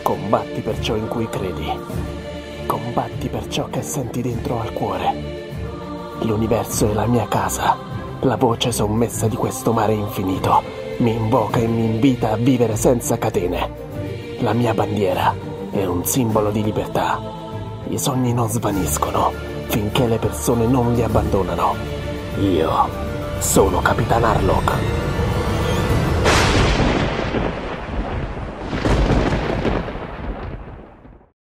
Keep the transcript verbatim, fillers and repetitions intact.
Combatti per ciò in cui credi. Combatti per ciò che senti dentro al cuore. L'universo è la mia casa. La voce sommessa di questo mare infinito mi invoca e mi invita a vivere senza catene. La mia bandiera è un simbolo di libertà. I sogni non svaniscono finché le persone non li abbandonano. Io sono Capitan Harlock.